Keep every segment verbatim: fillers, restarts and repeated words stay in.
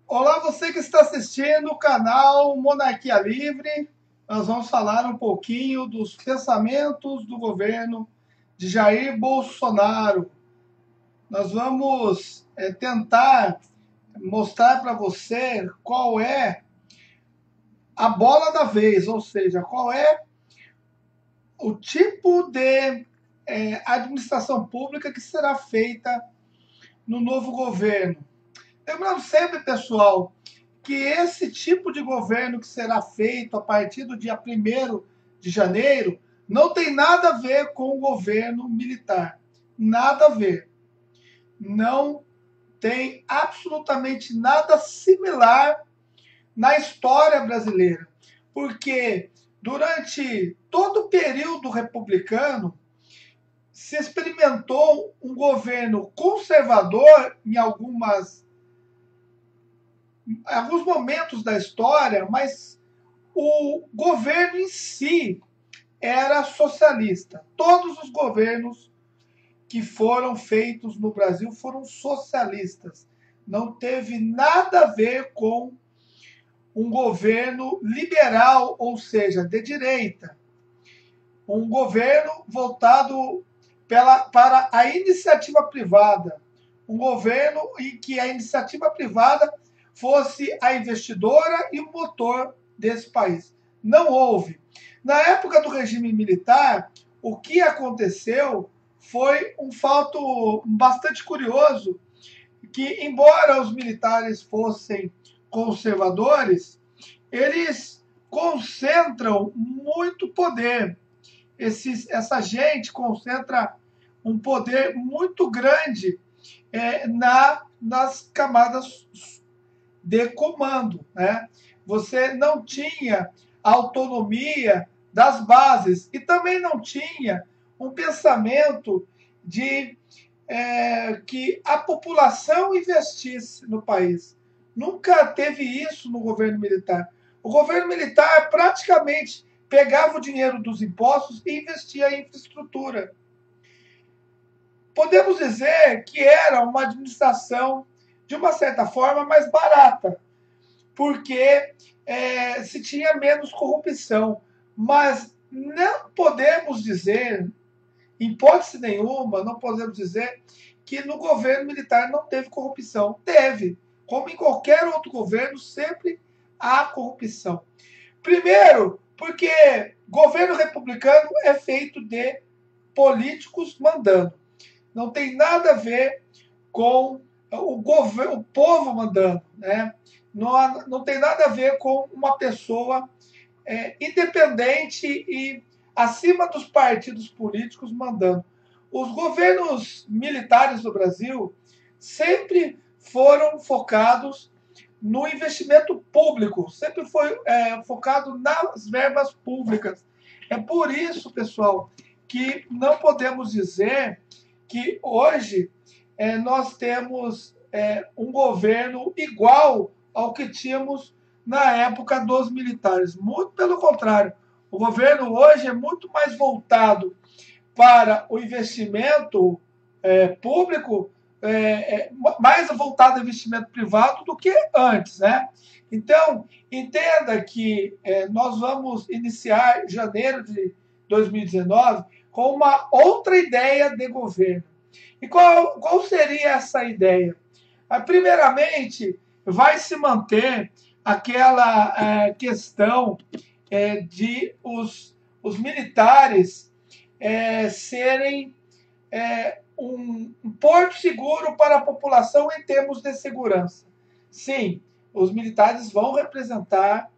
Olá, você que está assistindo o canal Monarquia Livre. Nós vamos falar um pouquinho dos pensamentos do governo de Jair Bolsonaro. Nós vamos é, tentar mostrar para você qual é a bola da vez, ou seja, qual é o tipo de é, administração pública que será feita no novo governo. Lembrando sempre, pessoal, que esse tipo de governo que será feito a partir do dia primeiro de janeiro não tem nada a ver com o governo militar. Nada a ver. Não tem absolutamente nada similar na história brasileira. Porque durante todo o período republicano se experimentou um governo conservador em algumas alguns momentos da história, mas o governo em si era socialista. Todos os governos que foram feitos no Brasil foram socialistas. Não teve nada a ver com um governo liberal, ou seja, de direita. Um governo voltado pela, para a iniciativa privada. Um governo em que a iniciativa privada fosse a investidora e o motor desse país. Não houve. Na época do regime militar, o que aconteceu foi um fato bastante curioso, que embora os militares fossem conservadores, eles concentram muito poder. Esses, essa gente concentra um poder muito grande é, na, nas camadas de comando, né? Você não tinha autonomia das bases e também não tinha um pensamento de é, que a população investisse no país. Nunca teve isso no governo militar. O governo militar praticamente pegava o dinheiro dos impostos e investia em infraestrutura. Podemos dizer que era uma administração, de uma certa forma, mais barata, porque é, se tinha menos corrupção. Mas não podemos dizer, em hipótese nenhuma, não podemos dizer que no governo militar não teve corrupção. Teve. Como em qualquer outro governo, sempre há corrupção. Primeiro, porque governo republicano é feito de políticos mandando. Não tem nada a ver com o governo, o povo mandando, né? Não, não tem nada a ver com uma pessoa é, independente e acima dos partidos políticos mandando. Os governos militares do Brasil sempre foram focados no investimento público, sempre foi é, focado nas verbas públicas. É por isso, pessoal, que não podemos dizer que hoje é, nós temos é, um governo igual ao que tínhamos na época dos militares. Muito pelo contrário, o governo hoje é muito mais voltado para o investimento é, público, é, é, mais voltado ao investimento privado do que antes, né? Então, entenda que é, nós vamos iniciar janeiro de dois mil e dezenove com uma outra ideia de governo. E qual, qual seria essa ideia? Ah, primeiramente, vai se manter aquela é, questão é, de os, os militares é, serem é, um, um porto seguro para a população em termos de segurança. Sim, os militares vão representar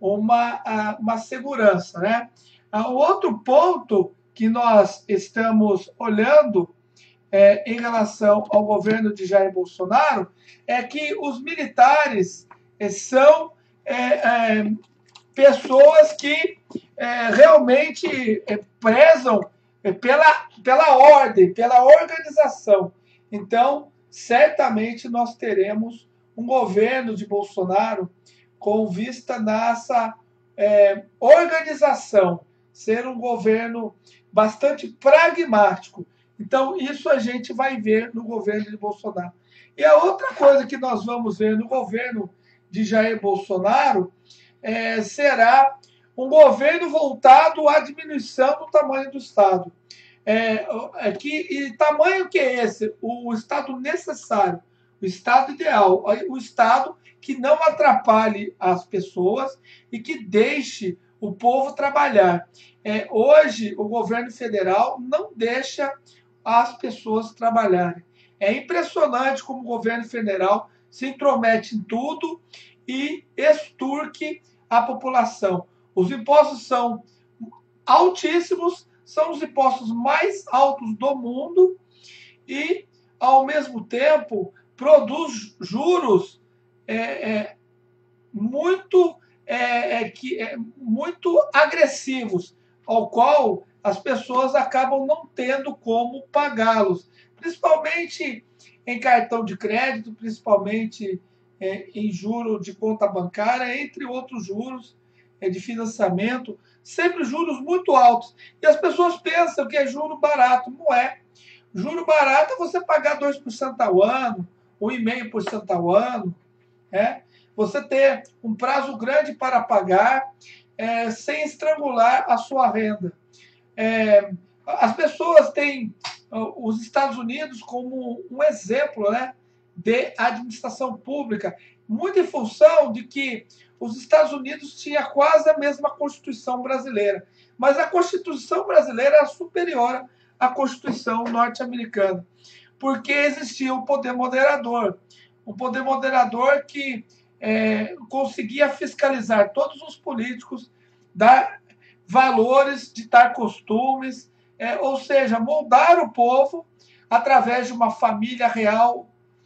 uma, uma segurança, né? O outro ponto que nós estamos olhando é, em relação ao governo de Jair Bolsonaro é que os militares é, são é, é, pessoas que é, realmente é, prezam é, pela, pela ordem, pela organização. Então, certamente nós teremos um governo de Bolsonaro com vista nessa é, organização, ser um governo bastante pragmático. Então, isso a gente vai ver no governo de Bolsonaro. E a outra coisa que nós vamos ver no governo de Jair Bolsonaro é, será um governo voltado à diminuição do tamanho do Estado. É, é que, e tamanho que é esse? O Estado necessário, o Estado ideal, o Estado que não atrapalhe as pessoas e que deixe o povo trabalhar. É, hoje, o governo federal não deixa as pessoas trabalharem. É impressionante como o governo federal se intromete em tudo e extorque a população. Os impostos são altíssimos, são os impostos mais altos do mundo e, ao mesmo tempo, produz juros é, é, muito, é, é, que, é, muito agressivos, ao qual as pessoas acabam não tendo como pagá-los, principalmente em cartão de crédito, principalmente é, em juro de conta bancária, entre outros juros é, de financiamento, sempre juros muito altos. E as pessoas pensam que é juro barato. Não é. Juro barato é você pagar dois por cento ao ano, um vírgula cinco por cento ao ano. É? Você ter um prazo grande para pagar é, sem estrangular a sua renda. É, as pessoas têm os Estados Unidos como um exemplo, né, de administração pública, muito em função de que os Estados Unidos tinha quase a mesma Constituição brasileira, mas a Constituição brasileira era superior à Constituição norte-americana, porque existia um poder moderador, um poder moderador que é, conseguia fiscalizar todos os políticos, dar valores, ditar costumes, é, ou seja, moldar o povo através de uma família real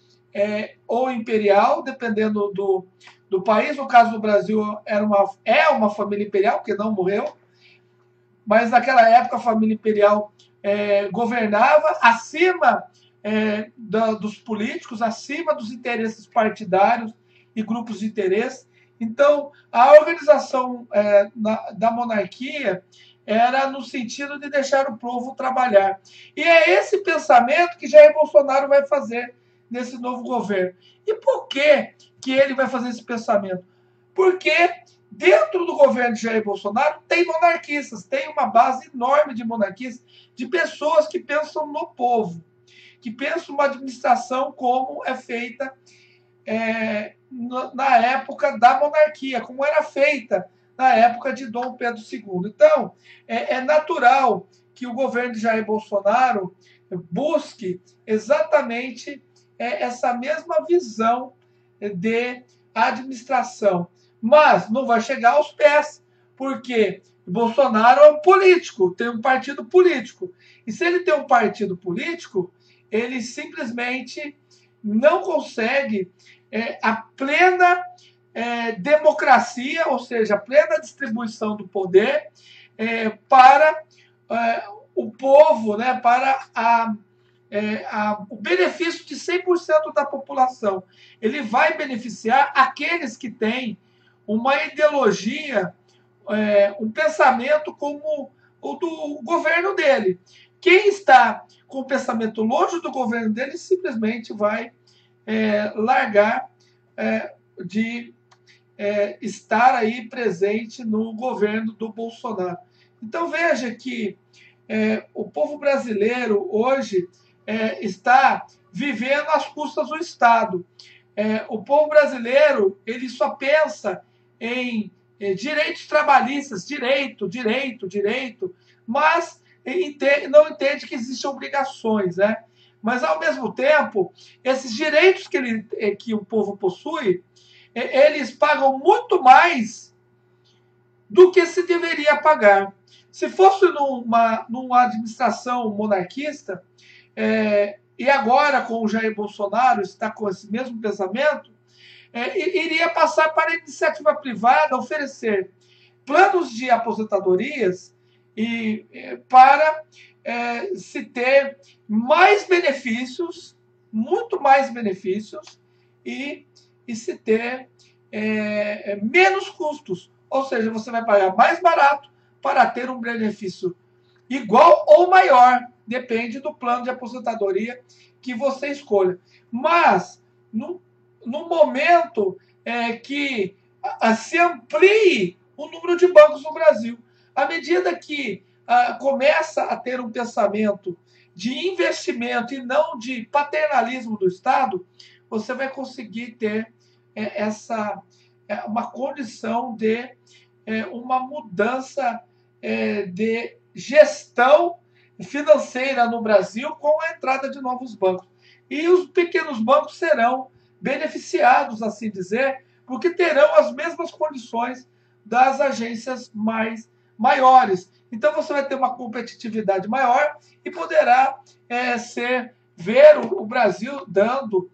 é, ou imperial, dependendo do, do país. No caso do Brasil, era uma, é uma família imperial, que não morreu, mas naquela época a família imperial é, governava acima é, da, dos políticos, acima dos interesses partidários e grupos de interesse. Então, a organização é, na, da monarquia era no sentido de deixar o povo trabalhar. E é esse pensamento que Jair Bolsonaro vai fazer nesse novo governo. E por que, que ele vai fazer esse pensamento? Porque dentro do governo de Jair Bolsonaro tem monarquistas, tem uma base enorme de monarquistas, de pessoas que pensam no povo, que pensam uma administração como é feita é, na época da monarquia, como era feita na época de Dom Pedro segundo. Então, é, é natural que o governo de Jair Bolsonaro busque exatamente é, essa mesma visão de administração. Mas não vai chegar aos pés, porque Bolsonaro é um político, tem um partido político. E se ele tem um partido político, ele simplesmente não consegue é, a plena é, democracia, ou seja, a plena distribuição do poder é, para é, o povo, né, para a, é, a, o benefício de cem por cento da população. Ele vai beneficiar aqueles que têm uma ideologia, é, um pensamento como o do governo dele. Quem está com o pensamento longe do governo dele simplesmente vai é, largar é, de é, estar aí presente no governo do Bolsonaro. Então veja que é, o povo brasileiro hoje é, está vivendo às custas do Estado. É, o povo brasileiro ele só pensa em é, direitos trabalhistas, direito, direito, direito, mas entende, não entende que existem obrigações, né? Mas, ao mesmo tempo, esses direitos que, ele, que o povo possui, eles pagam muito mais do que se deveria pagar. Se fosse numa, numa administração monarquista, é, e agora com o Jair Bolsonaro está com esse mesmo pensamento, é, iria passar para a iniciativa privada oferecer planos de aposentadorias e, é, para é, se ter mais benefícios, muito mais benefícios, e, e se ter é, menos custos. Ou seja, você vai pagar mais barato para ter um benefício igual ou maior, depende do plano de aposentadoria que você escolha. Mas, no, no momento é, que a, a, se amplie o número de bancos no Brasil. À medida que a, começa a ter um pensamento de investimento e não de paternalismo do Estado, você vai conseguir ter é, essa é, uma condição de é, uma mudança é, de gestão financeira no Brasil com a entrada de novos bancos. E os pequenos bancos serão beneficiados, assim dizer, porque terão as mesmas condições das agências mais maiores. Então você vai ter uma competitividade maior e poderá é, ser ver o, o Brasil dando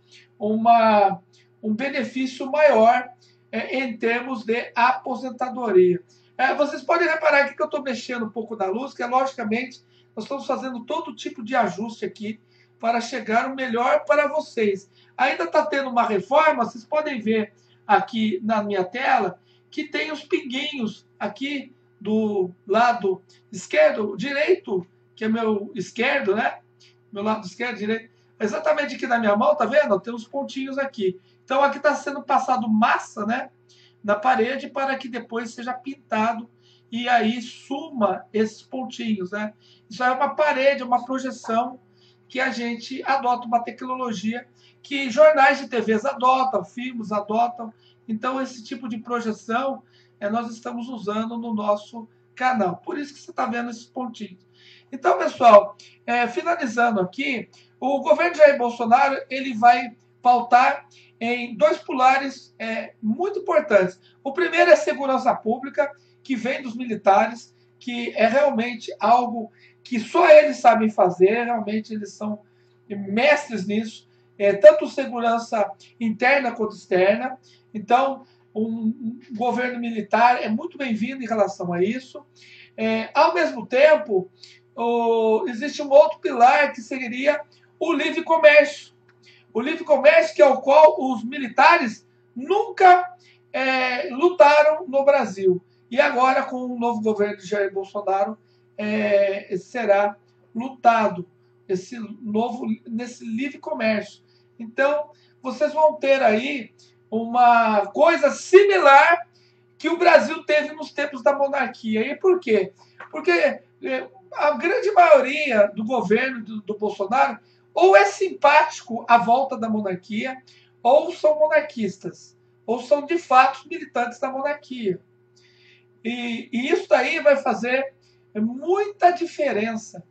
uma, um benefício maior é, em termos de aposentadoria. É, vocês podem reparar aqui que eu estou mexendo um pouco na luz, que é logicamente nós estamos fazendo todo tipo de ajuste aqui para chegar o melhor para vocês. Ainda está tendo uma reforma, vocês podem ver aqui na minha tela que tem os pinguinhos aqui do lado esquerdo, direito, que é meu esquerdo, né? Meu lado esquerdo, direito. Exatamente aqui na minha mão, tá vendo? Tem uns pontinhos aqui. Então aqui está sendo passado massa, né? Na parede para que depois seja pintado e aí suma esses pontinhos, né? Isso é uma parede, uma projeção que a gente adota uma tecnologia que jornais de T Vs adotam, filmes adotam. Então, esse tipo de projeção é, nós estamos usando no nosso canal. Por isso que você está vendo esses pontinhos. Então, pessoal, é, finalizando aqui, o governo Jair Bolsonaro ele vai pautar em dois pilares é, muito importantes. O primeiro é segurança pública, que vem dos militares, que é realmente algo que só eles sabem fazer, realmente eles são mestres nisso, é, tanto segurança interna quanto externa. Então, um, um governo militar é muito bem-vindo em relação a isso. É, ao mesmo tempo, o, existe um outro pilar que seria o livre comércio. O livre comércio, que é o qual os militares nunca é, lutaram no Brasil. E agora, com o novo governo de Jair Bolsonaro, é, será lutado esse novo, nesse livre comércio. Então, vocês vão ter aí uma coisa similar que o Brasil teve nos tempos da monarquia. E por quê? Porque a grande maioria do governo do, do Bolsonaro ou é simpático à volta da monarquia, ou são monarquistas, ou são de fato militantes da monarquia. E, e isso daí vai fazer muita diferença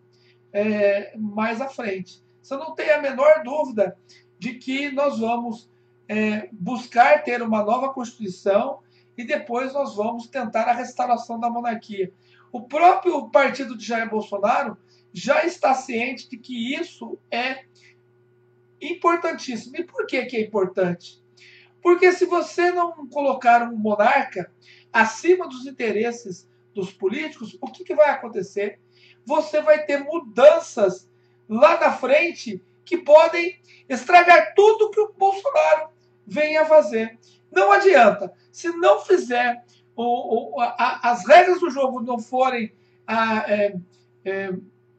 é, mais à frente. Você não tem a menor dúvida de que nós vamos é, buscar ter uma nova Constituição e depois nós vamos tentar a restauração da monarquia. O próprio partido de Jair Bolsonaro já está ciente de que isso é importantíssimo. E por que que é importante? Porque se você não colocar um monarca acima dos interesses dos políticos, o que, que vai acontecer? Você vai ter mudanças lá na frente que podem estragar tudo que o Bolsonaro vem a fazer. Não adianta. Se não fizer, o, o, a, as regras do jogo não forem a, é, é,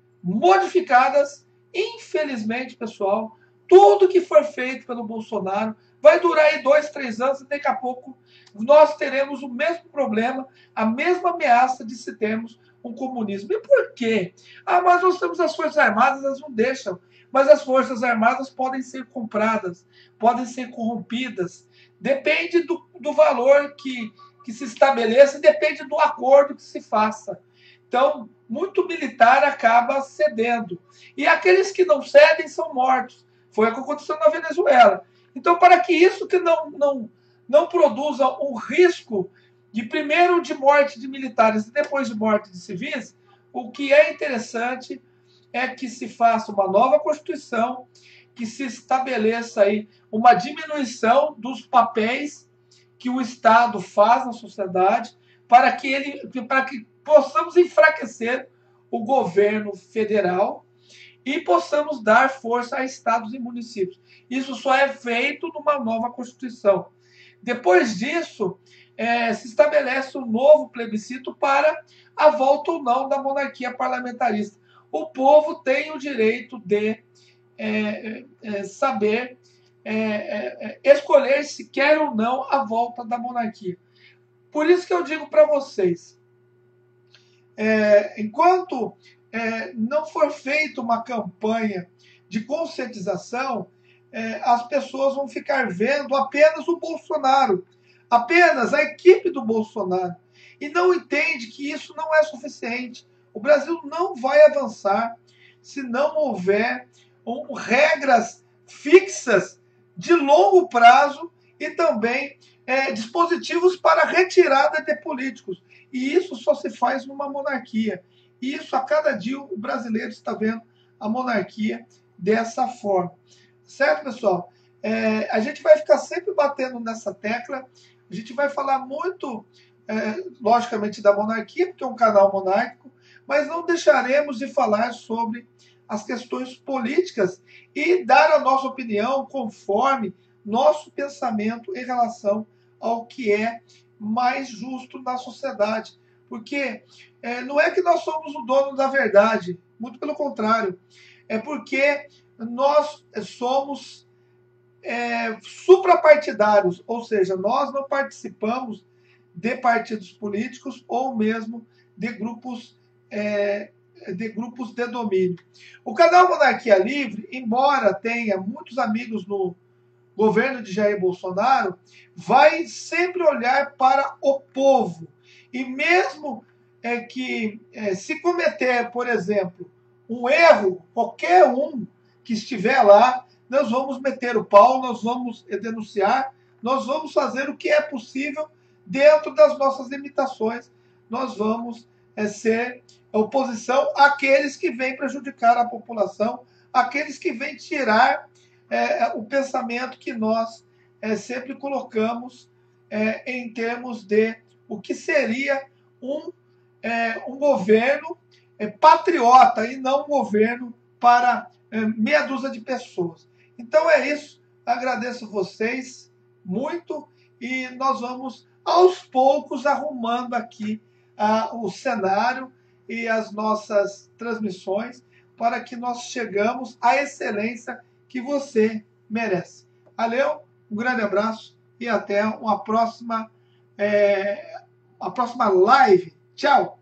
modificadas, infelizmente, pessoal, tudo que for feito pelo Bolsonaro vai durar aí dois, três anos e daqui a pouco nós teremos o mesmo problema, a mesma ameaça de se termos um comunismo. E por quê? Ah, mas nós temos as Forças Armadas, elas não deixam. Mas as Forças Armadas podem ser compradas, podem ser corrompidas. Depende do, do valor que, que se estabeleça e depende do acordo que se faça. Então, muito militar acaba cedendo. E aqueles que não cedem são mortos. Foi o que aconteceu na Venezuela. Então, para que isso que não, não, não produza um risco de primeiro de morte de militares e depois de morte de civis, o que é interessante é que se faça uma nova Constituição, que se estabeleça aí uma diminuição dos papéis que o Estado faz na sociedade para que, ele, para que possamos enfraquecer o governo federal e possamos dar força a estados e municípios. Isso só é feito numa nova Constituição. Depois disso, é, se estabelece um novo plebiscito para a volta ou não da monarquia parlamentarista. O povo tem o direito de é, é, saber é, é, é, escolher se quer ou não a volta da monarquia. Por isso que eu digo para vocês, é, enquanto é, não for feita uma campanha de conscientização, é, as pessoas vão ficar vendo apenas o Bolsonaro, apenas a equipe do Bolsonaro, e não entende que isso não é suficiente. O Brasil não vai avançar se não houver um, regras fixas de longo prazo e também é, dispositivos para retirada de políticos. E isso só se faz numa monarquia. E isso, a cada dia, o brasileiro está vendo a monarquia dessa forma. Certo, pessoal? É, a gente vai ficar sempre batendo nessa tecla. A gente vai falar muito, é, logicamente, da monarquia, porque é um canal monárquico, mas não deixaremos de falar sobre as questões políticas e dar a nossa opinião conforme nosso pensamento em relação ao que é mais justo na sociedade. Porque é, não é que nós somos o dono da verdade, muito pelo contrário. É porque nós somos é, suprapartidários, ou seja, nós não participamos de partidos políticos ou mesmo de grupos, é, de grupos de domínio. O canal Monarquia Livre, embora tenha muitos amigos no governo de Jair Bolsonaro, vai sempre olhar para o povo. E mesmo é, que é, se cometer, por exemplo, um erro, qualquer um que estiver lá, nós vamos meter o pau, nós vamos denunciar, nós vamos fazer o que é possível dentro das nossas limitações. Nós vamos é, ser oposição àqueles que vêm prejudicar a população, àqueles que vêm tirar É, o pensamento que nós é, sempre colocamos é, em termos de o que seria um, é, um governo é, patriota e não um governo para é, meia dúzia de pessoas. Então é isso, agradeço vocês muito e nós vamos aos poucos arrumando aqui ah, o cenário e as nossas transmissões para que nós chegamos à excelência que você merece. Valeu, um grande abraço e até uma próxima, é, uma próxima live. Tchau!